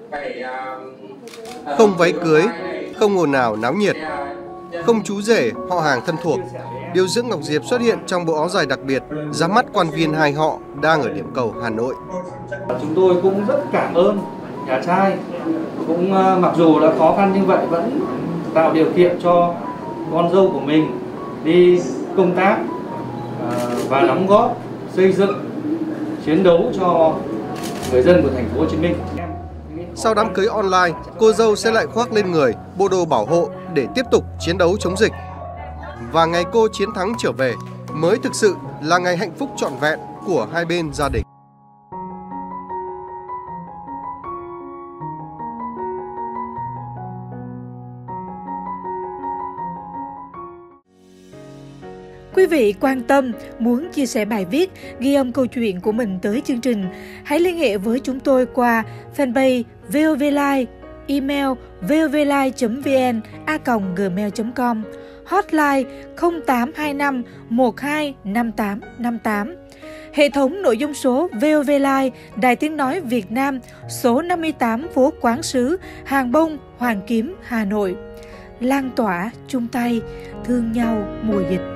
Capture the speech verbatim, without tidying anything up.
Không váy cưới, không ồn ào náo nhiệt, không chú rể, họ hàng thân thuộc. Điều dưỡng Ngọc Diệp xuất hiện trong bộ áo dài đặc biệt, ra mắt quan viên hai họ đang ở điểm cầu Hà Nội. Chúng tôi cũng rất cảm ơn nhà trai, cũng mặc dù là khó khăn như vậy vẫn tạo điều kiện cho con dâu của mình đi công tác và đóng góp xây dựng, chiến đấu cho người dân của thành phố Hồ Chí Minh. Sau đám cưới online, cô dâu sẽ lại khoác lên người bộ đồ bảo hộ để tiếp tục chiến đấu chống dịch. Và ngày cô chiến thắng trở về mới thực sự là ngày hạnh phúc trọn vẹn của hai bên gia đình. Quý vị quan tâm, muốn chia sẻ bài viết, ghi âm câu chuyện của mình tới chương trình, hãy liên hệ với chúng tôi qua fanpage vê o vê Live, email vovlive chấm vn a còng gmail chấm com, hotline không tám hai năm một hai năm tám năm tám. Hệ thống nội dung số vê o vê Live, Đài Tiếng Nói Việt Nam, số năm mươi tám phố Quán Sứ, Hàng Bông, Hoàn Kiếm, Hà Nội. Lan tỏa, chung tay, thương nhau mùa dịch.